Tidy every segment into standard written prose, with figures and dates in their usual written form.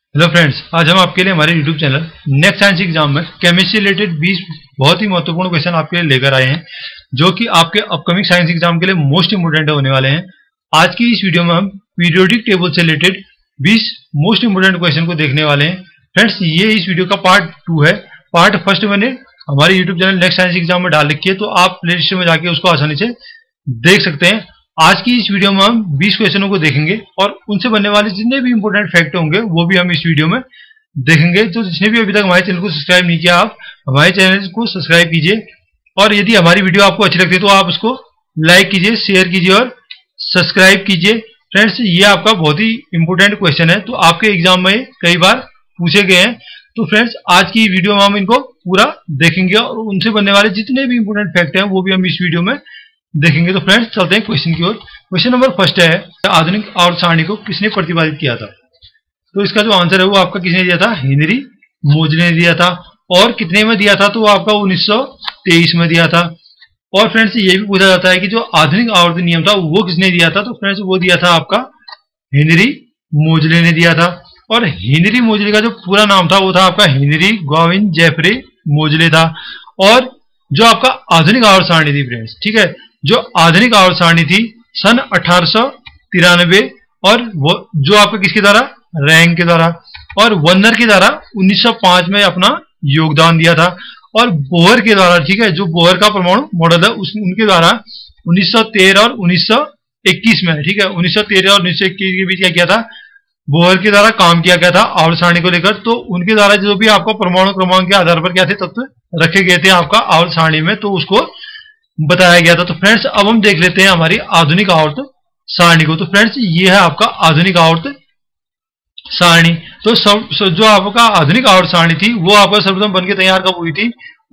Hello friends, आज हम आपके लिए हमारे YouTube channel next science exam में केमिस्ट्री रिलेटेड 20 बहुत ही महत्वपूर्ण क्वेश्चन आपके लिए लेकर आए हैं, जो कि आपके अपकमिंग साइंस एग्जाम के लिए मोस्ट इंपोर्टेंट होने वाले हैं। आज की इस वीडियो में हम पीरियोडिक टेबल से रिलेटेड 20 मोस्ट इंपोर्टेंट क्वेश्चन को देखने वाले हैं। फ्रेंड्स, ये इस वीडियो का पार्ट 2 है। पार्ट फर्स्ट मैंने हमारे YouTube channel next science exam में डाल रखी है, तो आप प्ले लिस्ट में जाके उसको आसानी से देख सकते हैं। आज की इस वीडियो में हम 20 क्वेश्चनों को देखेंगे और उनसे बनने वाले जितने भी इंपोर्टेंट फैक्ट होंगे वो भी हम इस वीडियो में देखेंगे। तो जिसने भी अभी तक हमारे चैनल को सब्सक्राइब नहीं किया, आप हमारे चैनल को सब्सक्राइब कीजिए और यदि हमारी वीडियो आपको अच्छी लगती है तो आप उसको लाइक कीजिए, शेयर कीजिए और सब्सक्राइब कीजिए। फ्रेंड्स, ये आपका बहुत ही इंपोर्टेंट क्वेश्चन है, तो आपके एग्जाम में कई बार पूछे गए हैं। तो फ्रेंड्स, आज की वीडियो में हम इनको पूरा देखेंगे और उनसे बनने वाले जितने भी इंपोर्टेंट फैक्ट हैं वो भी हम इस वीडियो में देखेंगे। तो फ्रेंड्स, चलते हैं क्वेश्चन की ओर। क्वेश्चन नंबर फर्स्ट है, आधुनिक आवर्त सारणी को किसने प्रतिपादित किया था? तो इसका जो आंसर है वो आपका किसने दिया था? हेनरी मोजले ने दिया था। और कितने में दिया था? तो वो आपका 1923 में दिया था। और फ्रेंड्स, ये भी पूछा जाता है कि जो आधुनिक आवर्त नियम था वो किसने दिया था? तो फ्रेंड्स, वो दिया था आपका हेनरी मोजले ने दिया था। और हेनरी मोजले का जो पूरा नाम था वो था आपका हेनरी गॉविन जेफरे मोजले था। और जो आपका आधुनिक आवर्त सारणी थी फ्रेंड्स, ठीक है, जो आधुनिक आवर्त सारणी थी सन 1893 और वो जो आपका किसके द्वारा? रैंक के द्वारा और वर्नर के द्वारा 1905 में अपना योगदान दिया था। और बोहर के द्वारा, ठीक है, जो बोहर का परमाणु मॉडल है उनके द्वारा 1913 और 1921 में, ठीक है, 1913 और 1921 के बीच क्या किया था? बोहर के द्वारा काम किया गया था आवर्त सारणी को लेकर। तो उनके द्वारा जो भी आपका परमाणु क्रमांक के आधार पर क्या थे तत्व रखे गए थे आपका आवर्त सारणी में, तो उसको बताया गया था। तो फ्रेंड्स, अब हम देख लेते हैं हमारी आधुनिक आवर्त सारणी को। तो फ्रेंड्स, ये है आपका आधुनिक आवर्त सारणी। तो जो आपका आधुनिक आवर्त सारणी थी वो आपका सर्वप्रथम बनके तैयार कब हुई थी?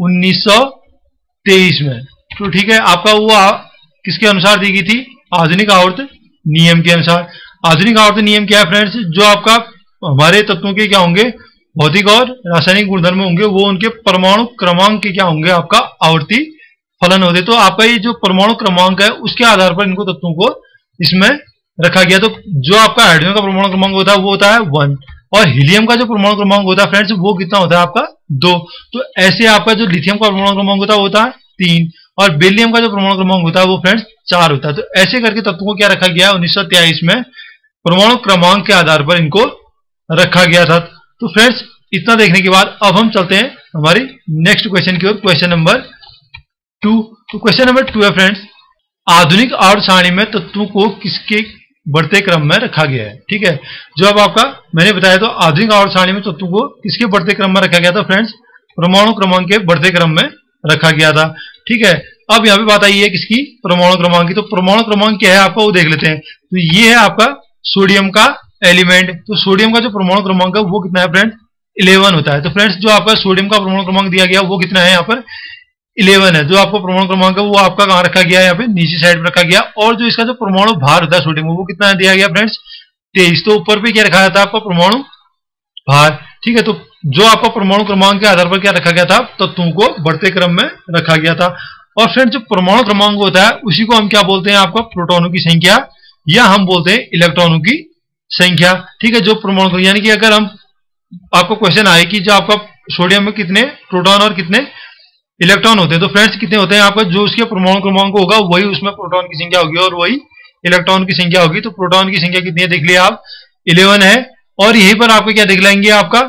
1923 में। तो ठीक है, आपका वो किसके अनुसार दी गई थी? आधुनिक आवर्त नियम के अनुसार। आधुनिक आवर्त नियम क्या है फ्रेंड्स? जो आपका हमारे तत्वों के क्या होंगे? भौतिक और रासायनिक गुणधर्म होंगे, वो उनके परमाणु क्रमांक के क्या होंगे? आपका आवर्ती फलन होते। तो आपका ये जो परमाणु क्रमांक है उसके आधार पर इनको तत्वों को इसमें रखा गया। तो जो आपका हाइड्रोजन का परमाणु क्रमांक होता है वो होता है 1 और हीलियम का जो परमाणु क्रमांक होता है फ्रेंड्स वो कितना होता है? आपका 2। तो ऐसे आपका जो लिथियम का परमाणु क्रमांक होता है वो होता है 3 और बेरिलियम का जो परमाणु क्रमांक होता है वो फ्रेंड्स 4 होता है। तो ऐसे करके तत्वों को क्या रखा गया है? 1923 में परमाणु क्रमांक के आधार पर इनको रखा गया था। तो फ्रेंड्स, इतना देखने के बाद अब हम चलते हैं हमारी नेक्स्ट क्वेश्चन की ओर, क्वेश्चन नंबर 2। तो क्वेश्चन नंबर 2 है फ्रेंड्स, आधुनिक आवर्त सारणी में तत्वों को किसके बढ़ते क्रम में रखा गया है? ठीक है, जो अब आपका मैंने बताया, तो आधुनिक आवर्त सारणी में तत्वों को किसके बढ़ते क्रम में रखा गया था? फ्रेंड्स, परमाणु क्रमांक के बढ़ते क्रम में रखा गया था। ठीक है, अब यहाँ पे बात आई है किसकी? परमाणु क्रमांक की। तो परमाणु क्रमांक क्या है आपका वो देख लेते हैं। तो ये है आपका सोडियम का एलिमेंट। तो सोडियम का जो परमाणु क्रमांक है वो कितना है फ्रेंड्स? 11 होता है। तो फ्रेंड्स, जो आपका सोडियम का परमाणु क्रमांक दिया गया वो कितना है? यहाँ पर 11 है। जो आपका परमाणु क्रमांक है वो आपका कहाँ रखा गया है? यहाँ पे नीचे साइड पर रखा गया। और जो इसका जो परमाणु भार होता है सोडियम वो कितना दिया गया फ्रेंड्स? 23। तो ऊपर पे क्या रखा जाता है? आपका परमाणु भार। ठीक है, तो जो आपका परमाणु क्रमांक के आधार पर क्या रखा गया था? तत्वों को बढ़ते क्रम में रखा गया था। और फ्रेंड्स, जो परमाणु क्रमांक होता है उसी को हम क्या बोलते हैं? आपका प्रोटॉनों की संख्या या हम बोलते हैं इलेक्ट्रॉनों की संख्या। ठीक है, जो परमाणु, यानी कि अगर हम आपको क्वेश्चन आए कि जो आपका सोडियम में कितने प्रोटॉन और कितने इलेक्ट्रॉन होते हैं, तो फ्रेंड्स कितने होते हैं? आपका जो उसके परमाणु क्रमांक होगा वही उसमें प्रोटॉन की संख्या होगी और वही इलेक्ट्रॉन की संख्या होगी। तो प्रोटॉन की संख्या कितनी है देख लिया आप? 11 है। और यहीं पर आपको क्या देख लेंगे? आपका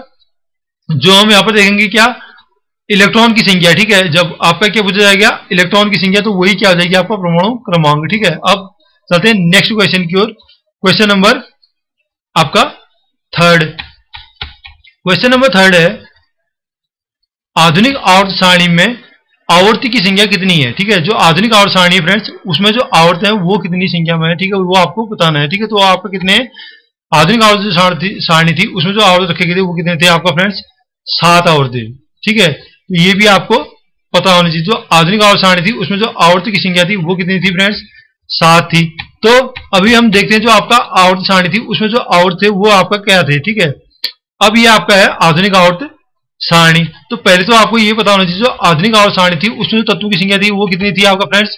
जो हम यहाँ पर देखेंगे क्या? इलेक्ट्रॉन की संख्या। ठीक है, जब आपका क्या पूछा जाएगा? इलेक्ट्रॉन की संख्या, तो वही क्या हो जाएगी? आपका परमाणु क्रमांक। ठीक है, अब चलते हैं नेक्स्ट क्वेश्चन की ओर। क्वेश्चन नंबर आपका 3rd। क्वेश्चन नंबर 3rd है, आधुनिक आवर्त सारणी में आवर्ती की संख्या कितनी है? ठीक है, जो आधुनिक आवर्त सारणी है फ्रेंड्स उसमें जो आवर्त है वो कितनी संख्या में है? ठीक है, वो आपको बताना है। ठीक है, तो आपका कितने आधुनिक आवर्त जो सारणी थी उसमें जो आवर्त रखे गए थे वो कितने थे? आपका फ्रेंड्स 7 आवर्त थे। ठीक है, तो ये भी आपको पता होना चाहिए। जो आधुनिक आवर्त सारणी थी उसमें जो आवर्त की संख्या थी वो कितनी थी फ्रेंड्स? 7 थी। तो अभी हम देखते हैं जो आपका आवर्त सारणी थी उसमें जो आवर्त थे वो आपका क्या थे? ठीक है, अब ये आपका है आधुनिक आवर्त सारणी। तो पहले तो आपको ये पता होना चाहिए जो आधुनिक आवर्त सारणी थी उसमें जो तत्वों की संख्या थी वो कितनी थी आपका फ्रेंड्स?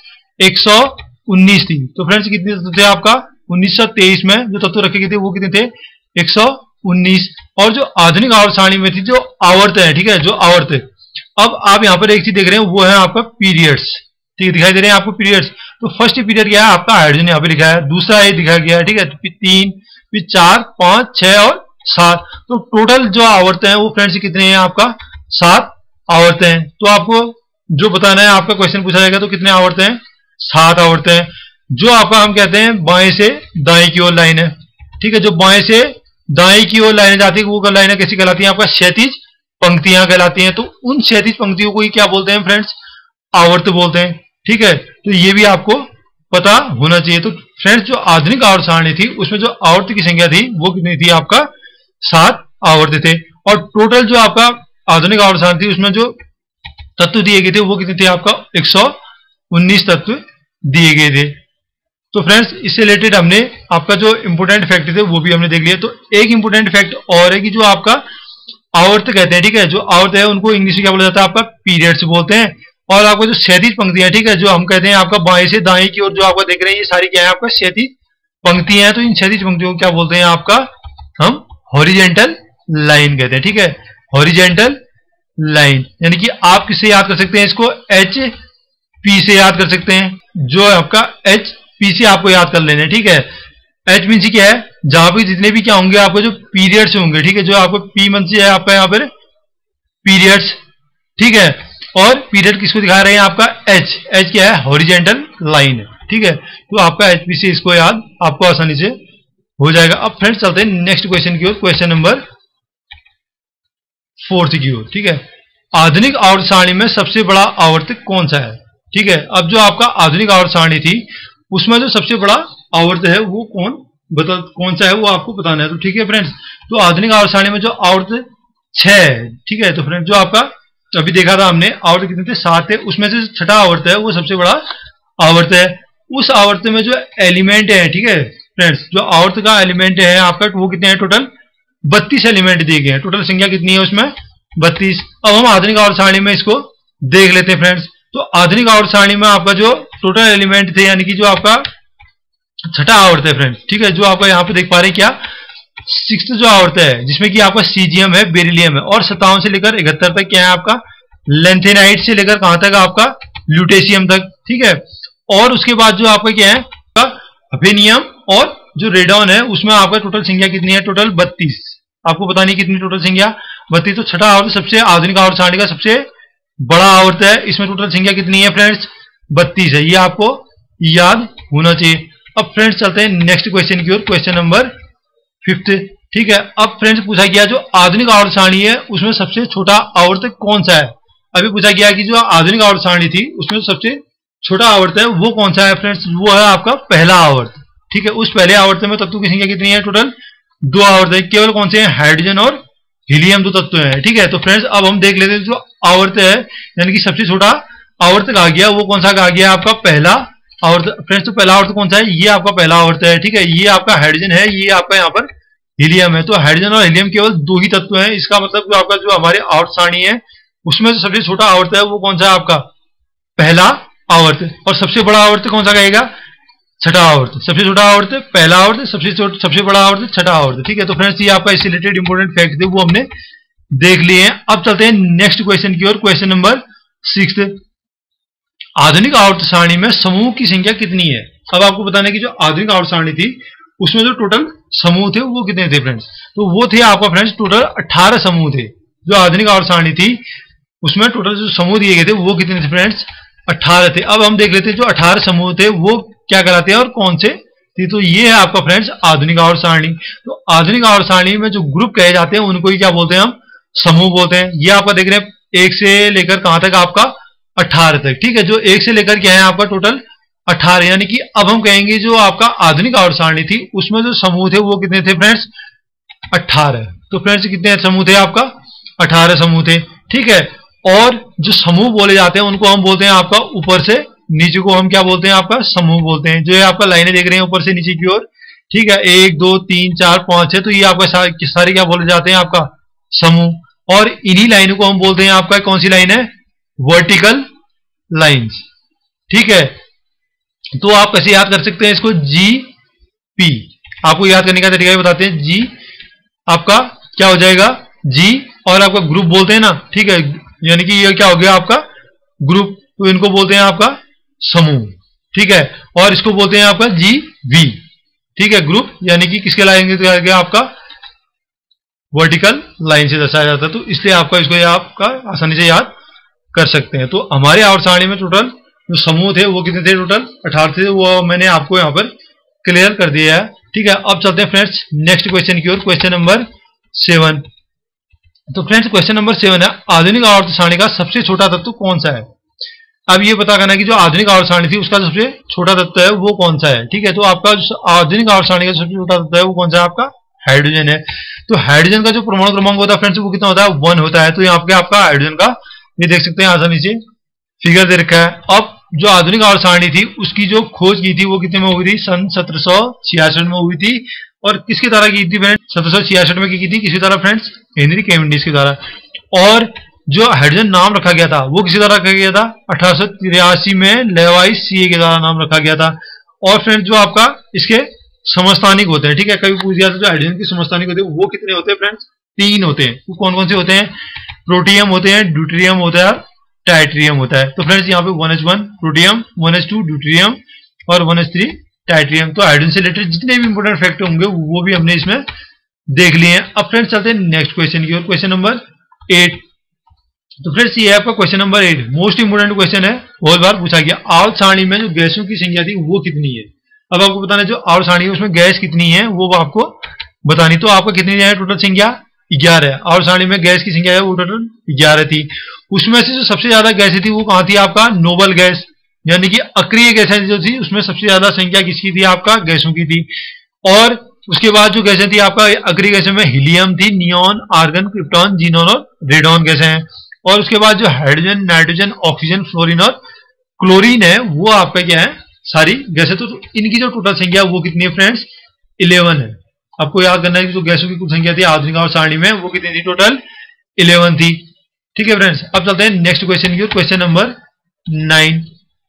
119 थी। तो फ्रेंड्स, कितने तत्व थे आपका? 1923 में जो तत्व रखे गए थे वो कितने थे? 19। और जो आधुनिक आवर्त सारणी में थी जो आवर्त है, ठीक है, जो आवर्त है, अब आप यहाँ पर एक चीज देख रहे हैं वो है आपका पीरियड्स, ठीक है, दिखाई दे रहे हैं आपको पीरियड्स। तो फर्स्ट पीरियड क्या है आपका हाइड्रोजन यहाँ पे लिखा है, दूसरा ये दिखाया गया है, ठीक है, 3, फिर 4, 5, 6 और 7। तो टोटल जो आवर्त है वो फ्रेंड्स कितने हैं आपका 7 आवर्त हैं। तो आपको जो बताना है, आपका क्वेश्चन पूछा जाएगा तो कितने आवर्त हैं 7 आवर्त हैं। जो आपका हम कहते हैं बाएं से दाएं की ओर लाइन है, ठीक है, जो बाएं से दाएं की ओर लाइनें जाती है वो लाइनें कैसी कहलाती हैं आपका क्षैतिज पंक्तियां कहलाती हैं। तो उन क्षैतिज पंक्तियों को ही क्या बोलते हैं फ्रेंड्स, आवर्त बोलते हैं, ठीक है। तो ये भी आपको पता होना चाहिए। तो फ्रेंड्स जो आधुनिक आवर्त सारणी थी उसमें जो आवर्त की संख्या थी वो कितनी थी आपका 7 आवर्त थे। और टोटल जो आपका आधुनिक आवर्त सारणी थी उसमें जो तत्व दिए गए थे वो कितने थे आपका 119 तत्व दिए गए थे। तो फ्रेंड्स इससे रिलेटेड हमने आपका जो इंपोर्टेंट फैक्ट थे वो भी हमने देख लिया। तो एक इंपोर्टेंट फैक्ट और है कि जो आपका आवर्त कहते हैं, ठीक है, जो आवर्त है उनको इंग्लिश में क्या बोला जाता है आपका पीरियड्स बोलते हैं। और आपको जो क्षैतिज पंक्तियां, ठीक है, जो हम कहते हैं आपका बाएं से दाएं की ओर जो आपका देख रहे हैं ये सारी क्या है आपका क्षैतिज पंक्तियां हैं। तो इन क्षैतिज पंक्तियों को क्या बोलते हैं आपका हम हॉरिजेंटल लाइन कहते हैं, ठीक है, हॉरिजेंटल लाइन। यानी कि आप किससे याद कर सकते हैं इसको, एच पी से याद कर सकते हैं, जो आपका एच पी से आपको याद कर लेना है, ठीक है। एच मीन क्या है, जहां पे जितने भी क्या होंगे आपको जो पीरियड्स होंगे, ठीक है, जो आपको पी मन से है आपका यहाँ पर पीरियड्स, ठीक है। और पीरियड किसको दिखा रहे हैं आपका एच, एच क्या है हॉरिजेंटल लाइन है, ठीक है। तो आपका एच पी से इसको याद आपको आसानी से हो जाएगा। अब फ्रेंड्स चलते हैं नेक्स्ट क्वेश्चन की ओर, क्वेश्चन नंबर 4 की ओर, ठीक है। आधुनिक आवर्त सारणी में सबसे बड़ा आवर्त कौन सा है, ठीक है। अब जो आपका आधुनिक आवर्त सारणी थी उसमें जो सबसे बड़ा आवर्त है वो कौन सा है वो आपको बताना है। तो ठीक है फ्रेंड्स, तो आधुनिक आवर्त सारणी में जो आवर्त 6 है, ठीक है, तो फ्रेंड्स जो आपका अभी देखा था हमने आवर्त कितने थे 7 थे, उसमें से छठा आवर्त है वो सबसे बड़ा आवर्त है। उस आवर्त में जो एलिमेंट है, ठीक है फ्रेंड्स, जो आवर्त का एलिमेंट है आपका वो कितने हैं, टोटल 32 एलिमेंट दिए गए हैं। टोटल संख्या कितनी है उसमें 32। अब हम आधुनिक आवर्त सारणी में इसको देख लेते हैं फ्रेंड्स। तो आधुनिक आवर्त सारणी में आपका जो टोटल एलिमेंट थे, यानी कि जो आपका छठा आवर्त है फ्रेंड्स, ठीक है, जो आपका यहाँ पे देख पा रहे हैं क्या 6th जो आवर्त है जिसमें कि आपका सीजियम है, बेरिलियम है, और 57 से लेकर 71 तक क्या है आपका लेंथेनाइट से लेकर कहां तक आपका ल्यूटेशियम तक, ठीक है। और उसके बाद जो आपका क्या है हफेनियम और जो रेडॉन है उसमें आपका टोटल संख्या कितनी है, टोटल 32। आपको पता नहीं कितनी टोटल संख्या 32। तो छठा आवर्त सबसे आधुनिक आवर्त सारणी का सबसे बड़ा आवर्त है, इसमें टोटल संख्या कितनी है फ्रेंड्स 32 है, ये आपको याद होना चाहिए। अब फ्रेंड्स चलते हैं नेक्स्ट क्वेश्चन की ओर, क्वेश्चन नंबर 5, ठीक है। अब फ्रेंड्स पूछा गया जो आधुनिक आवर्त सारणी है उसमें सबसे छोटा आवर्त कौन सा है। अभी पूछा गया कि जो आधुनिक आवर्त सारणी थी उसमें सबसे छोटा आवर्त है वो कौन सा है फ्रेंड्स, वो है आपका पहला आवर्त, ठीक है। उस पहले आवर्त में तत्वों की संख्या कितनी है, टोटल 2 आवर्त है, केवल कौन से हैं हाइड्रोजन और हीलियम 2 तत्व हैं, ठीक है। तो फ्रेंड्स अब हम देख लेते हैं जो आवर्त है यानी कि सबसे छोटा आवर्त कहा गया वो कौन सा कहा गया आपका पहला आवर्त। फ्रेंड्स तो पहला आवर्त कौन सा है, ये आपका पहला आवर्त है, ठीक है। ये आपका हाइड्रोजन है, ये आपका यहाँ पर हीलियम है। तो हाइड्रोजन और हीलियम केवल 2 ही तत्व हैं। इसका मतलब जो आपका जो हमारे आवर्त सारणी है उसमें जो सबसे छोटा आवर्त है वो कौन सा है आपका पहला आवर्त। और सबसे बड़ा आवर्त कौन सा कहेगा, छठा आवर्त। सबसे छोटा आवर्त पहला आवर्त, सबसे बड़ा आवर्त छठा आवर्त, ठीक है। तो फ्रेंड्स ये आपका इससे रिलेटेड इंपोर्टेंट फैक्ट थे वो हमने देख लिए हैं। अब चलते हैं नेक्स्ट क्वेश्चन की ओर, क्वेश्चन नंबर 6। आधुनिक आवर्त सारणी में समूह की संख्या कितनी है। अब आपको बताना है कि जो आधुनिक आवर्त सारणी थी उसमें जो टोटल समूह थे वो कितने थे फ्रेंड्स, तो वो थे आपका फ्रेंड्स टोटल 18 समूह थे। जो आधुनिक आवर्त सारणी थी उसमें टोटल जो समूह दिए गए थे वो कितने थे फ्रेंड्स 18 थे। अब हम देख लेते हैं जो 18 समूह थे वो क्या कहलाते हैं और कौन से थी। तो ये है आपका फ्रेंड्स आधुनिक आवर्त सारणी। तो आधुनिक आवर्त सारणी में जो ग्रुप कहे जाते हैं उनको ही क्या बोलते हैं, हम समूह बोलते हैं। ये आपका देख रहे हैं 1 से लेकर कहां तक आपका 18 तक, ठीक है। जो 1 से लेकर क्या है आपका टोटल 18, यानी कि अब हम कहेंगे जो आपका आधुनिक आवर्त सारणी थी उसमें जो समूह थे वो कितने थे फ्रेंड्स 18। तो फ्रेंड्स कितने समूह थे आपका 18 समूह थे, ठीक है। और जो समूह बोले जाते हैं उनको हम बोलते हैं आपका ऊपर से नीचे को हम क्या बोलते हैं आपका समूह बोलते हैं। जो है आपका लाइनें देख रहे हैं ऊपर से नीचे की ओर, ठीक है, 1 2 3 4 5 है, तो ये आपका सारे क्या बोले जाते हैं आपका समूह। और इन्हीं लाइनों को हम बोलते हैं आपका कौन सी लाइन है, वर्टिकल लाइंस, ठीक है। तो आप कैसे याद कर सकते हैं इसको, जी पी। आपको याद करने का तरीका बताते हैं। जी आपका क्या हो जाएगा जी, और आपका ग्रुप बोलते हैं ना, ठीक है, यानी कि ये क्या हो गया आपका ग्रुप, तो इनको बोलते हैं आपका समूह, ठीक है, और इसको बोलते हैं आपका जी वी, ठीक है। ग्रुप यानी कि किसके लाइन से आपका वर्टिकल लाइन से दर्शाया जाता है, तो इसलिए आपका इसको आपका आसानी से याद कर सकते हैं। तो हमारे आवर्त सारणी में टोटल जो समूह थे वो कितने थे, टोटल 18 थे, वो मैंने आपको यहाँ पर क्लियर कर दिया है, ठीक है। अब चलते हैं फ्रेंड्स नेक्स्ट क्वेश्चन की ओर, क्वेश्चन नंबर 7। तो फ्रेंड्स क्वेश्चन नंबर 7 है, आधुनिक आवर्त सारणी का सबसे छोटा तत्व कौन सा है। अब ये पता करना है कि जो आधुनिक आवर्त सारणी थी उसका सबसे छोटा तत्व है वो कौन सा है, ठीक है। तो आपका जो आधुनिक आवर्त सारणी का सबसे छोटा तत्व है वो कौन सा है, आपका हाइड्रोजन है। तो हाइड्रोजन का जो परमाणु क्रमांक होता है फ्रेंड्स वो कितना होता है, 1 होता है। तो यहाँ पे आपका हाइड्रोजन का ये देख सकते हैं आसानी से फिगर दे रखा है। अब जो आधुनिक आवर्त सारणी थी उसकी जो खोज की थी वो कितने में हुई थी, सन 1766 में हुई थी। और किसके द्वारा की थी फ्रेंड्स, 1766 में की थी, किसी द्वारा फ्रेंड्स, हेनरी कैवेंडिश के द्वारा। और जो हाइड्रोजन नाम रखा गया था वो किसी द्वारा रखा गया था, 1883 में लेवाइस सीए के द्वारा नाम रखा गया था। और फ्रेंड्स जो आपका इसके समस्थानिक होते हैं, ठीक है, कभी पूछ गया था जो हाइड्रोजन के समस्थानिक होते हैं वो कितने होते हैं फ्रेंड्स, 3 होते हैं। वो कौन कौन से होते हैं, प्रोटियम होते हैं, ड्यूटेरियम होता है, टाइट्रियम होता है। तो फ्रेंड्स यहाँ पे 1s1 प्रोटियम, 1s2 ड्यूटेरियम और 1s3 टाइट्रियम। तो हाइड्रोजन से रिलेटेड जितने भी इंपोर्टेंट फैक्ट होंगे वो भी हमने इसमें देख लिए हैं। अब फ्रेंड्स चलते हैं नेक्स्ट क्वेश्चन की ओर, क्वेश्चन नंबर 8। तो फ्रेंड्स ये है आपका question number 8, most important question है, बहुत बार पूछा गया। आवर्त सारणी में जो गैसों की संख्या थी वो कितनी है। अब आपको बताना है जो आवर्त सारणी है उसमें गैस कितनी है वो आपको बतानी। तो आपका कितनी है टोटल संख्या, 11 है। आवर्त सारणी में गैस की संख्या है वो टोटल 11 थी। उसमें से जो सबसे ज्यादा गैसें थी वो कहाँ थी, आपका नोबल गैस, यानी कि अक्रिय गैसें जो थी उसमें सबसे ज्यादा संख्या किसकी थी, आपका गैसों की थी। और उसके बाद जो गैसें थी आपका अक्रिय गैसों में हीलियम थी, नियॉन, आर्गन, क्रिप्टॉन, जीनोन और रेडॉन गैसें हैं। और उसके बाद जो हाइड्रोजन, नाइट्रोजन, ऑक्सीजन, फ्लोरीन और क्लोरीन है वो आपका क्या है, सारी गैसें। तो इनकी जो टोटल संख्या वो कितनी है फ्रेंड्स, 11 है। आपको याद करना है कि जो गैसों की कुल संख्या थी आधुनिक आवर्त सारणी में वो कितनी थी, टोटल 11 थी, ठीक है फ्रेंड्स। अब चलते हैं नेक्स्ट क्वेश्चन की ओर, क्वेश्चन नंबर 9।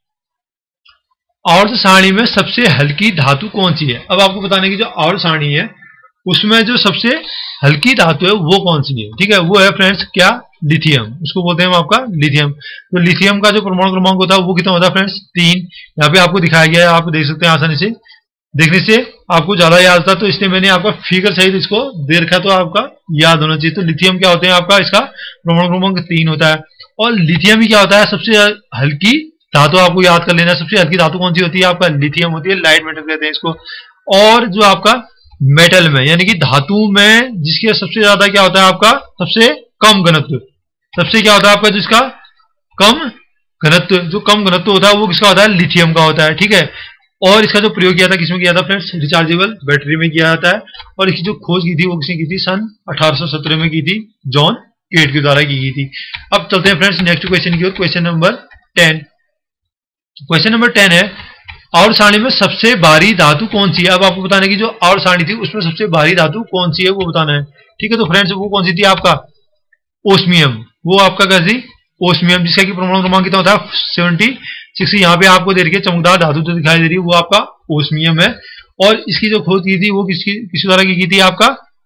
आवर्त सारणी में सबसे हल्की धातु कौन सी है। अब आपको बताने की जो आवर्त सारणी है उसमें जो सबसे हल्की धातु है वो कौन सी है, ठीक है, वो है फ्रेंड्स क्या, लिथियम, उसको बोलते हैं हम आपका लिथियम। तो लिथियम का जो परमाणु क्रमांक होता है वो कितना होता है फ्रेंड्स, 3। यहाँ पे आपको दिखाया गया है, आप देख सकते हैं आसानी से, देखने से आपको ज्यादा याद था तो इसलिए मैंने आपका फिगर सहित इसको दे रखा, तो आपका याद होना चाहिए। तो लिथियम क्या होते हैं, आपका इसका परमाणु क्रमांक 3 होता है। और लिथियम ही क्या होता है, सबसे हल्की धातु, आपको याद कर लेना। सबसे हल्की धातु कौन सी होती है, आपका लिथियम होती है, लाइट मेटल कहते हैं इसको। और जो आपका मेटल में यानी कि धातु में जिसके सबसे ज्यादा क्या होता है, आपका सबसे कम घनत्व, सबसे क्या होता है आपका जिसका कम घनत्व, जो कम घनत्व होता है वो किसका होता है, लिथियम का होता है, ठीक है। और इसका जो प्रयोग किया था किसमें किया था फ्रेंड्स, रिचार्जेबल बैटरी में किया जाता है। और इसकी जो खोज की थी वो किसने की थी, सन 1817 में की थी, जॉन केट के द्वारा की गई थी। अब चलते हैं फ्रेंड्स नेक्स्ट क्वेश्चन की ओर, क्वेश्चन नंबर 10। क्वेश्चन नंबर 10 है, आवर्त सारणी में सबसे भारी धातु कौन सी है। अब आपको बताना है कि जो आवर्त सारणी थी उसमें सबसे भारी धातु कौन सी है वो बताना है, ठीक है। तो फ्रेंड्स वो कौन सी थी, आपका ओस्मियम, वो आपका कैसी ओस्मियम, जिसका कि परमाणु क्रमांक कितना होता है, 76। यहाँ पे आपको दे रखी है चमकदार धातु जो दिखाई दे रही है वो आपका ओस्मियम है। और इसकी जो खोज की थी वो किस द्वारा की थी, आपका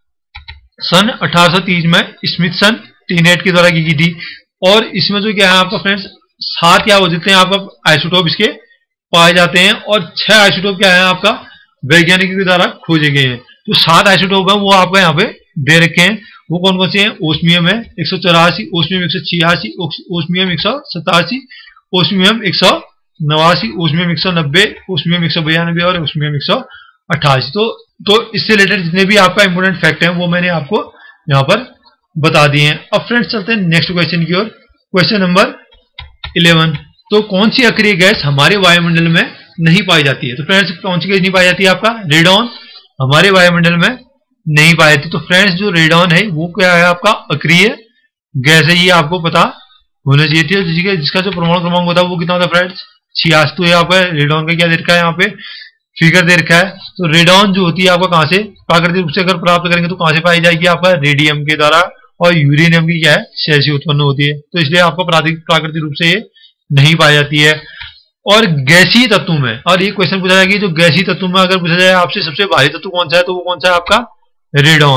सन 1830 में स्मिथसन टीनेट के द्वारा की थी। और इसमें जो क्या है आपका फ्रेंड्स, 7 क्या हो जाते हैं आपका आइसोटोप इसके पाए जाते हैं। और 6 आइसोटोप क्या है आपका वैज्ञानिकों के द्वारा खोजे गए हैं। तो 7 आइसोटोप है वो आपका यहाँ पे दे रखे हैं। वो कौन कौन से हैं, ओस्मियम है 184, osmium 186, osmium 187, osmium 189, osmium 190, osmium 192 और ओस्मियम 188। तो इससे रिलेटेड जितने भी आपका इंपोर्टेंट फैक्ट हैं वो मैंने आपको यहाँ पर बता दिए हैं। अब फ्रेंड्स चलते हैं नेक्स्ट क्वेश्चन की ओर, क्वेश्चन नंबर 11। तो कौन सी अक्रिय गैस हमारे वायुमंडल में नहीं पाई जाती है। तो फ्रेंड्स कौन सी गैस नहीं पाई जाती है, आपका रेडॉन हमारे वायुमंडल में नहीं पाई जाती। तो फ्रेंड्स जो रेडॉन है वो क्या है, आपका अक्रिय गैस है, ये आपको पता होना चाहिए थी। जिसका जो परमाणु क्रमांक होता है वो कितना होता है फ्रेंड्स, 86। तो यहाँ पर रेडॉन का क्या दे रखा है, यहाँ पे फिगर दे रखा है। तो रेडॉन जो होती है आपका कहाँ से प्राकृतिक रूप से अगर प्राप्त करेंगे तो कहाँ से पाई जाएगी, आपका रेडियम के द्वारा। और यूरेनियम की क्या है, शेल से उत्पन्न होती है। तो इसलिए आपको प्राकृतिक रूप से ये नहीं पाई जाती है। और गैसीय तत्व में, और ये क्वेश्चन पूछा जाएगा कि जो गैसीय तत्व में अगर पूछा जाए आपसे सबसे भारी तत्व कौन सा है, तो वो कौन सा है, आपका रेडॉन है,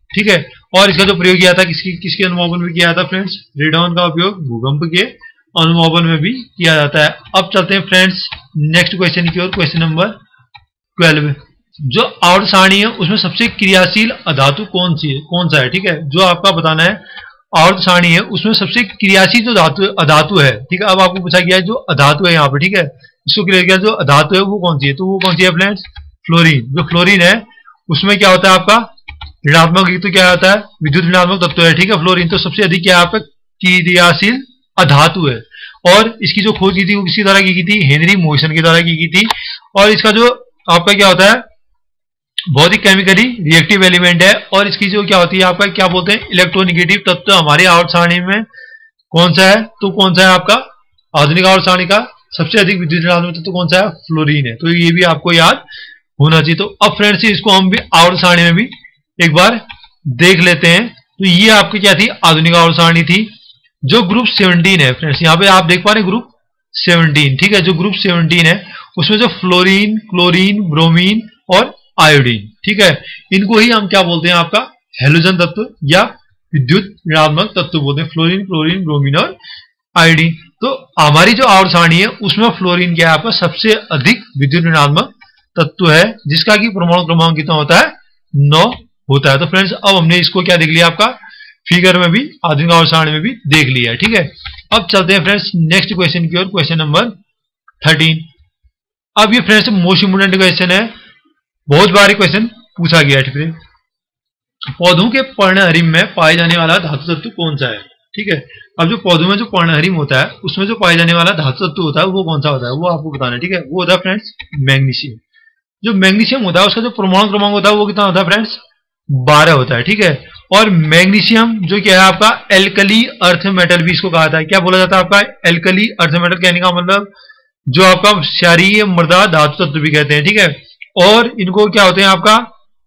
ठीक है। और इसका जो प्रयोग किया था किसके अनुमोदन में किया था फ्रेंड्स, रेडॉन का उपयोग भूकंप के अनुमोदन में भी किया जाता है। अब चलते हैं फ्रेंड्स नेक्स्ट क्वेश्चन की ओर, क्वेश्चन नंबर 12। जो आवर्त सारणी है उसमें सबसे क्रियाशील अधातु कौन सा है, ठीक है। जो आपका बताना है आवर्त सारणी है उसमें सबसे क्रियाशील जो अधातु है, ठीक है। अब आपको पूछा गया है जो अधातु है यहाँ पे, ठीक है, इसको क्लियर किया, जो अधातु है वो कौन सी है, तो वो कौन सी है फ्रेंड्स, फ्लोरीन। जो फ्लोरीन है उसमें क्या होता है आपका ऋणात्मक, तो क्या होता है विद्युत ऋणात्मक तत्व है, ठीक है, फ्लोरीन। तो सबसे अधिक क्या है आपका क्रियाशील अधातु है। और इसकी जो खोज की थी वो किसके द्वारा की थी, हेनरी मोइसन के द्वारा की थी। और इसका जो आपका क्या होता है बहुत ही केमिकली रिएक्टिव एलिमेंट है। और इसकी जो क्या होती है आपका क्या बोलते हैं इलेक्ट्रोनिगेटिव तत्व हमारे आवर्त सारणी में कौन सा है, तो कौन सा है आपका आधुनिक आवर्त सारणी का सबसे अधिक विद्युत ऋणात्मक तत्व कौन सा है, फ्लोरीन है। तो ये भी आपको याद होना चाहिए। तो अब फ्रेंड्स इसको हम भी आवर्त सारणी में भी एक बार देख लेते हैं। तो ये आपकी क्या थी, आधुनिक आवर्त सारणी थी। जो ग्रुप 17 है फ्रेंड्स, यहाँ पे आप देख पा रहे हैं ग्रुप 17, ठीक है। जो ग्रुप 17 है उसमें जो फ्लोरीन, क्लोरीन, ब्रोमीन और आयोडीन, ठीक है, इनको ही हम क्या बोलते हैं आपका हेलोजन तत्व या विद्युत ऋणात्मक तत्व बोलते हैं, फ्लोरीन, क्लोरीन, ब्रोमीन और आयोडीन। तो हमारी जो आवर्त सारणी है उसमें फ्लोरीन क्या है आपका सबसे अधिक विद्युत ऋणात्मक तत्व है, जिसका कि परमाणु क्रमांक कितना होता है, 9 होता है। तो फ्रेंड्स अब हमने इसको क्या देख लिया आपका फिगर में भी, आधुनिक आवर्त सारणी में भी देख लिया है, ठीक है। अब चलते हैं फ्रेंड्स नेक्स्ट क्वेश्चन की ओर, क्वेश्चन नंबर 13। अब ये फ्रेंड्स मोस्ट इंपोर्टेंट क्वेश्चन है, बहुत बार क्वेश्चन पूछा गया है, ठीक है। पौधों के पर्णहरिम में पाए जाने वाला धातु तत्व कौन सा है, ठीक है। अब जो पौधों में जो पर्णहरिम होता है उसमें जो पाए जाने वाला धातु तत्व होता है वो कौन सा होता है, वो आपको बताना है, ठीक है। वो होता है फ्रेंड्स मैग्नीशियम। जो मैग्नीशियम होता है उसका जो परमाणु क्रमांक होता है वो कितना होता है फ्रेंड्स, 12 होता है, ठीक है। और मैग्नीशियम जो क्या है आपका एल्कली अर्थ मेटल भी इसको कहा जाता है। क्या बोला जाता है आपका एल्कली अर्थ मेटल, कहने का मतलब जो आपका क्षारीय मृदा धातु तत्व भी कहते हैं, ठीक है। और इनको क्या होते हैं आपका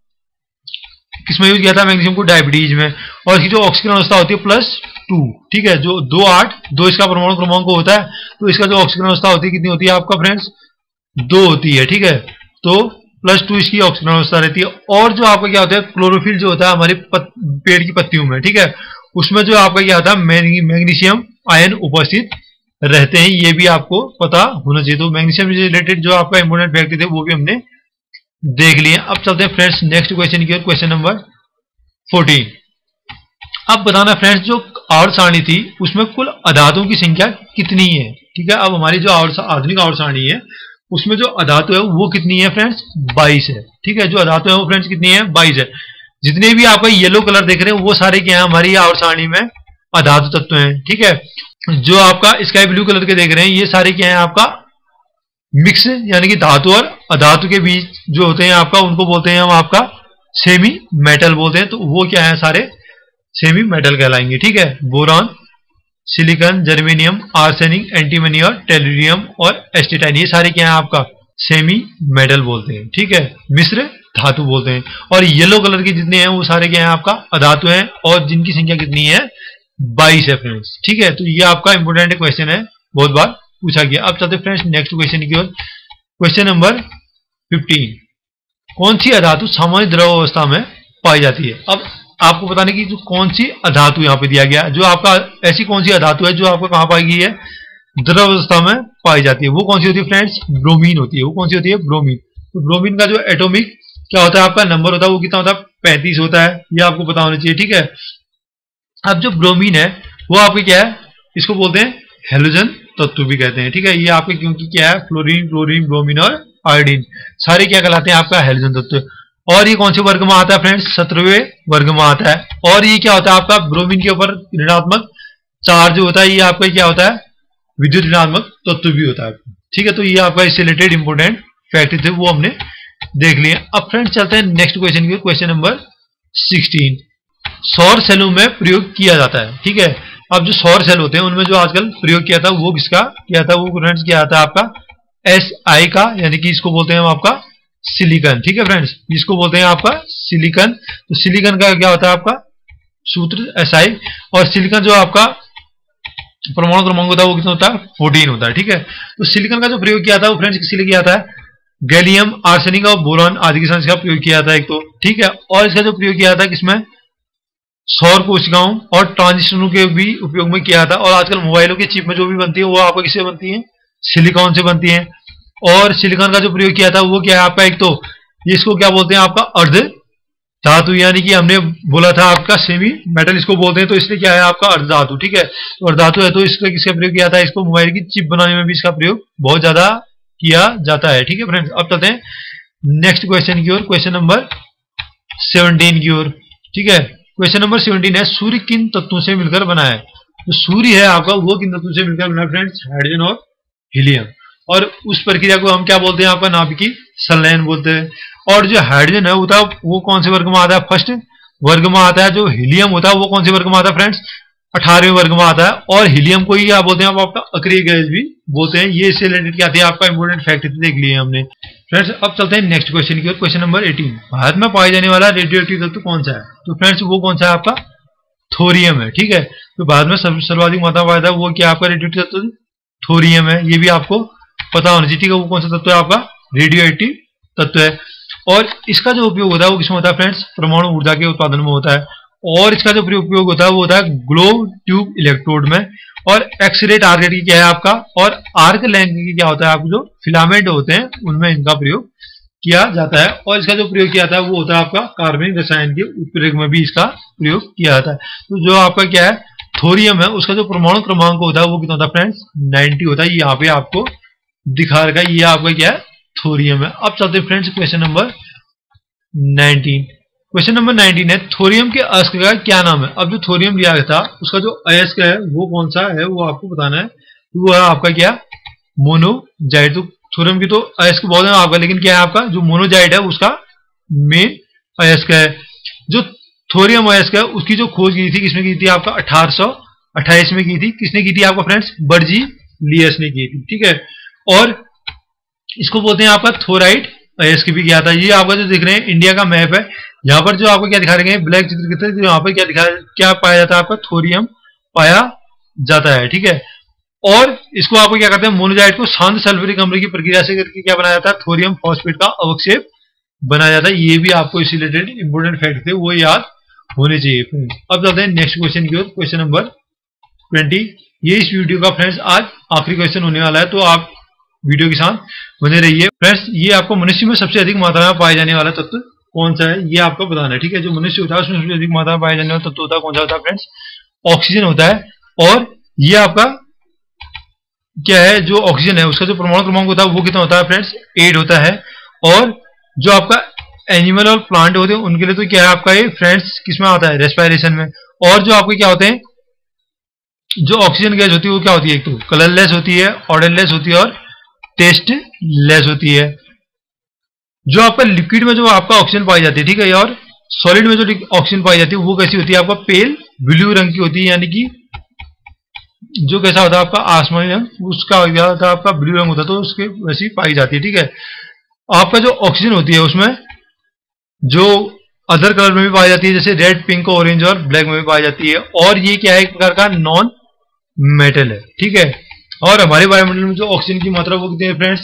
किसमें यूज किया था मैग्नीशियम को, डायबिटीज में। और इसकी जो ऑक्सीजन अवस्था होती है +2, ठीक है। जो 2, 8, 2 इसका परमाणु क्रमांक होता है, तो इसका जो ऑक्सीजन अवस्था होती है कितनी होती है आपका फ्रेंड्स, 2 होती है, ठीक है। तो +2 इसकी ऑक्सीजन अवस्था रहती है। और जो आपका क्या होता है क्लोरोफिल जो होता है हमारे पेड़ की पत्तियों में, ठीक है, उसमें जो आपका क्या होता है मैग्नीशियम आयन उपस्थित रहते हैं, ये भी आपको पता होना चाहिए। तो मैग्नीशियम से रिलेटेड जो आपका इंपोर्टेंट फैक्ट थे वो भी हमने देख लिए। अब चलते हैं फ्रेंड्स नेक्स्ट क्वेश्चन की ओर, क्वेश्चन नंबर 14। अब बताना फ्रेंड्स जो आवर्त सारणी थी उसमें कुल अधातुओं की संख्या कितनी है, ठीक है। अब हमारी जो आधुनिक आवर्त सारणी है उसमें जो अधातु है वो कितनी है फ्रेंड्स, 22 है, ठीक है। जो अधातु है वो फ्रेंड्स कितनी है, 22 है। जितने भी आपका येलो कलर देख रहे हैं वो सारे क्या है हमारी आवर्त सारणी में अधातु तत्व हैं, ठीक है। जो आपका स्काई ब्लू कलर के देख रहे हैं ये सारे क्या है आपका मिक्स, यानी कि धातु और अधातु के बीच जो होते हैं आपका उनको बोलते हैं हम आपका सेमी मेटल बोलते हैं। तो वो क्या है सारे सेमी मेटल कहलाएंगे, ठीक है। Boron, silicon, germanium, arsenic, antimony और टेलुरियम और एस्टेटाइन, ये सारे क्या है आपका सेमी मेटल बोलते हैं, ठीक है, मिश्र धातु बोलते हैं। और येलो कलर के जितने हैं वो सारे क्या है आपका अधातु हैं और जिनकी संख्या कितनी है, 22 है फ्रेंड्स, ठीक है। तो ये आपका इंपोर्टेंट क्वेश्चन है, बहुत बार पूछा गया। अब चलते फ्रेंड्स नेक्स्ट क्वेश्चन की ओर, क्वेश्चन नंबर 15। कौन सी अधातु सामान्य द्रव अवस्था में पाई जाती है। अब आपको बताने की जो कौन सी अधातु यहाँ पे दिया गया, जो आपका ऐसी कौन सी अधातु है जो आपको कहाँ पाई गई है, द्रव अवस्था में पाई जाती है। वो कौन सी होती है फ्रेंड्स, ब्रोमीन होती है। वो कौन सी होती है, ब्रोमीन। तो ब्रोमीन का जो एटॉमिक क्या होता है आपका नंबर होता है वो कितना होता है, 35 होता है, ये आपको पता होना चाहिए, ठीक है। अब जो ब्रोमीन है वो आपके क्या है, इसको बोलते हैं हेलोजन तत्व भी कहते हैं, ठीक है। ये आपके क्योंकि क्या है फ्लोरीन, क्लोरीन, ब्रोमीन और आयोडीन सारे क्या कहलाते हैं आपका हेलोजन तत्व। और ये कौन से वर्ग में आता है फ्रेंड्स, 17वें वर्ग में आता है। और ये क्या होता है आपका ब्रोमीन के ऊपर ऋणात्मक चार्ज होता है, ये आपका क्या होता है विद्युत ऋणात्मक तत्व भी होता है, ठीक है। तो ये आपका इससे रिलेटेड इंपोर्टेंट फैक्ट थे वो हमने देख लिए। अब फ्रेंड्स चलते हैं नेक्स्ट क्वेश्चन की, क्वेश्चन नंबर 16। सौर सेलों में प्रयोग किया जाता है, ठीक है। अब जो सौर सेल होते हैं उनमें जो आजकल प्रयोग किया था वो किसका किया था, वो फ्रेंड्स किया था आपका SI का, यानी कि इसको बोलते हैं हम आपका सिलिकॉन, ठीक है फ्रेंड्स, इसको बोलते हैं आपका सिलिकॉन। तो सिलिकॉन का क्या होता है आपका सूत्र SI। और सिलिकॉन जो आपका परमाणु क्रमांक होता है वो कितना होता है, 14 होता है, ठीक है। तो सिलिकॉन का जो प्रयोग किया था वो फ्रेंड्स किसी लिए किया था, गैलियम, आर्सेनिक और बोरॉन आदि के साथ इसका प्रयोग किया था एक तो, ठीक है। और इसका जो प्रयोग किया था किसमें, सौर कोशिकाओं और ट्रांजिस्टरों के भी उपयोग में किया था। और आजकल मोबाइलों की चिप में जो भी बनती है वो आपको किससे बनती है, सिलिकॉन से बनती है। और सिलिकॉन का जो प्रयोग किया था वो क्या है आपका, एक तो इसको क्या बोलते हैं आपका अर्ध धातु, यानी कि हमने बोला था आपका सेमी मेटल इसको बोलते हैं, तो इसलिए क्या है आपका अर्ध धातु, ठीक है। तो अर्ध धातु है तो इसका किसका प्रयोग किया था, इसको मोबाइल की चिप बनाने में भी इसका प्रयोग बहुत ज्यादा किया जाता है, ठीक है फ्रेंड्स। अब चलते हैं नेक्स्ट क्वेश्चन की ओर, क्वेश्चन नंबर 17 की ओर, ठीक है। क्वेश्चन नंबर 17 है, सूर्य किन तत्वों से मिलकर बना है। तो सूर्य है आपका वो किन तत्वों से मिलकर बना है फ्रेंड्स, हाइड्रोजन और हीलियम। और उस प्रक्रिया को हम क्या बोलते हैं आपका, नाभिकीय संलयन बोलते हैं। और जो हाइड्रोजन है होता है वो कौन से वर्ग में आता है, फर्स्ट वर्ग में आता है। जो हीलियम होता है वो कौन से वर्ग में आता है फ्रेंड्स, 18वें वर्ग में आता है। और हीलियम को ही क्या बोलते हैं आपका अक्रिय गैस भी बोलते हैं। ये इससे रिलेटेड क्या थी आपका इंपोर्टेंट फैक्ट देख लिए हमने फ्रेंड्स। अब चलते हैं नेक्स्ट क्वेश्चन की ओर, क्वेश्चन नंबर 18, भारत में पाया जाने वाला रेडियो एक्टिव तत्व कौन सा है। तो फ्रेंड्स वो कौन सा है आपका, थोरियम है, ठीक है। तो भारत में सर्वाधिक मात्रा में पाया था वो क्या आपका रेडियो एक्टिव तत्व, थोरियम है। ये भी आपको पता होना चाहिए, ठीक है। वो कौन सा तत्व है आपका, रेडियो एक्टिव तत्व है। और इसका जो उपयोग होता है वो किसमें होता है फ्रेंड्स, परमाणु ऊर्जा के उत्पादन में होता है। और इसका जो उपयोग होता है वो होता है ग्लोव ट्यूब इलेक्ट्रोड में। और एक्सरे टारगेट की क्या है आपका, और आर्क लेंथ की क्या होता है, आपको जो फिलामेंट होते हैं उनमें इनका प्रयोग किया जाता है। और इसका जो प्रयोग किया जाता है वो होता है आपका कार्बनिक रसायन के उत्प्रेरक में भी इसका प्रयोग किया जाता है। तो जो आपका क्या है थोरियम है उसका जो परमाणु क्रमांक होता है वो कितना होता है फ्रेंड्स, 90 होता है। यहाँ पे आपको दिखा रखा है, ये आपका क्या है थोरियम है। अब चलते हैं friends question number 19। Question number 19 है, थोरियम के अयस्क का क्या नाम है। अब जो थोरियम लिया गया था उसका जो अयस्क है वो कौन सा है वो आपको बताना है। वो है आपका क्या, मोनोजाइट। तो थोरियम की तो अयस्क बहुत है आपका, लेकिन क्या है आपका जो मोनोजाइट है उसका मेन अयस्क है। जो थोरियम अयस्क है उसकी जो खोज की थी किसने की थी आपका, 1828 में की थी। किसने की थी आपका फ्रेंड्स, बर्जीलियस ने की थी, ठीक है। और इसको बोलते हैं आपका थोराइट अयस्क भी किया था। ये आपका जो देख रहे हैं इंडिया का मैप है, यहाँ पर जो आपको क्या दिखा रहे हैं ब्लैक चित्र की तरह, यहाँ पर क्या पाया जाता है आपका, थोरियम पाया जाता है, ठीक है। और इसको आपको क्या करते हैं, मोनोजाइट को शांत सल्फ्यूरिक अम्ल की प्रक्रिया से करके क्या बनाया जाता है, थोरियम फॉस्फेट का अवक्षेप बनाया जाता है। ये भी आपको इसी रिलेटेड इंपोर्टेंट फैक्ट थे वो याद होने चाहिए। अब चलते हैं नेक्स्ट क्वेश्चन की ओर, क्वेश्चन नंबर 20। ये इस वीडियो का फ्रेंड्स आज आखिरी क्वेश्चन होने वाला है, तो आप वीडियो के साथ बने रहिए फ्रेंड्स। ये आपको मनुष्य में सबसे अधिक मात्रा में पाया जाने वाला तत्व कौन सा है ये आपको बताना है, ठीक है। जो मनुष्य होता है उसमें सबसे अधिक मात्रा में पाया जाने वाला तत्व होता है कौन सा होता है फ्रेंड्स, ऑक्सीजन होता है। और ये आपका क्या है, जो ऑक्सीजन है उसका जो परमाणु क्रमांक होता है वो कितना होता है फ्रेंड्स, 8 होता है। और जो आपका एनिमल और प्लांट होते हैं उनके लिए तो क्या है आपका ये फ्रेंड्स किसमें आता है, रेस्पिरेशन में। और जो आपके क्या होते हैं, जो ऑक्सीजन गैस होती है वो क्या होती है, एक तो कलरलेस होती है, ऑर्डरलेस होती है और टेस्ट लेस होती है। जो आपका लिक्विड में जो आपका ऑक्सीजन पाई जाती है, ठीक है। और सॉलिड में जो ऑक्सीजन पाई जाती है वो कैसी होती है आपका, पेल ब्लू रंग की होती है, यानी कि जो कैसा होता है आपका आसमानी रंग उसका होता है आपका ब्लू रंग होता है, तो उसके वैसी पाई जाती है, ठीक है। आपका जो ऑक्सीजन होती है उसमें जो अदर कलर में भी पाई जाती है, जैसे रेड, पिंक, ऑरेंज और ब्लैक में भी पाई जाती है। और ये क्या है, एक प्रकार का नॉन मेटल है, ठीक है। और हमारे वायुमंडल में जो ऑक्सीजन की मात्रा वो कितनी है फ्रेंड्स,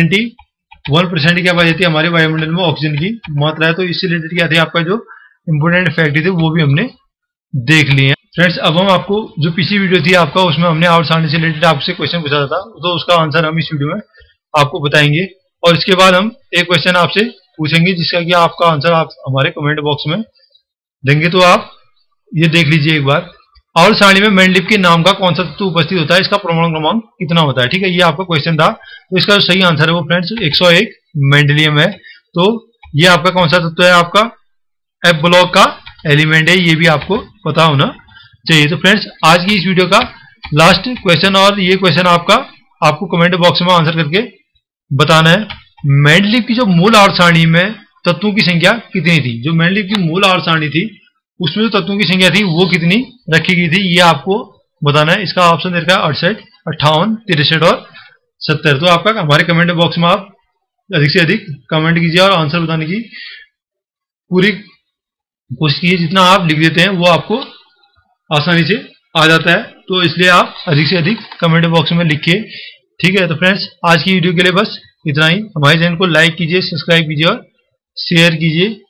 21% क्या पाई जाती है हमारे वायुमंडल में ऑक्सीजन की मात्रा है। तो इससे रिलेटेड क्या थे आपका जो इंपोर्टेंट फैक्ट थे वो भी हमने देख लिए हैं फ्रेंड्स। अब हम आपको जो पिछली वीडियो थी आपका उसमें हमने आवर्त सारणी से रिलेटेड आपसे क्वेश्चन पूछा था, तो उसका आंसर हम इस वीडियो में आपको बताएंगे। और इसके बाद हम एक क्वेश्चन आपसे पूछेंगे जिसका कि आपका आंसर आप हमारे कमेंट बॉक्स में देंगे, तो आप ये देख लीजिए एक बार। आवर्त सारणी में मेंडलीव के नाम का कौन सा तत्व उपस्थित होता है, इसका परमाणु क्रमांक कितना होता है, ठीक है। ये आपका क्वेश्चन था, तो इसका जो सही आंसर है वो फ्रेंड्स 101 मेंडलियम है। तो ये आपका कौन सा तत्व है, आपका एफ ब्लॉक का एलिमेंट है, ये भी आपको पता होना चाहिए। तो फ्रेंड्स आज की इस वीडियो का लास्ट क्वेश्चन, और ये क्वेश्चन आपको कमेंट बॉक्स में आंसर करके बताना है, मेंडलीव की जो मूल आवर्त सारणी में तत्वों की संख्या कितनी थी। जो मेंडलीव की मूल आवर्त सारणी थी उसमें जो तत्वों की संख्या थी वो कितनी रखी गई थी, ये आपको बताना है। इसका ऑप्शन दे रखा है 68, 58, 63 और 70। तो आपका हमारे कमेंट बॉक्स में आप अधिक से अधिक कमेंट कीजिए और आंसर बताने की पूरी कोशिश कीजिए। जितना आप लिख देते हैं वो आपको आसानी से आ जाता है, तो इसलिए आप अधिक से अधिक कमेंट बॉक्स में लिखिए, ठीक है। तो फ्रेंड्स आज की वीडियो के लिए बस इतना ही। हमारे चैनल को लाइक कीजिए, सब्सक्राइब कीजिए और शेयर कीजिए।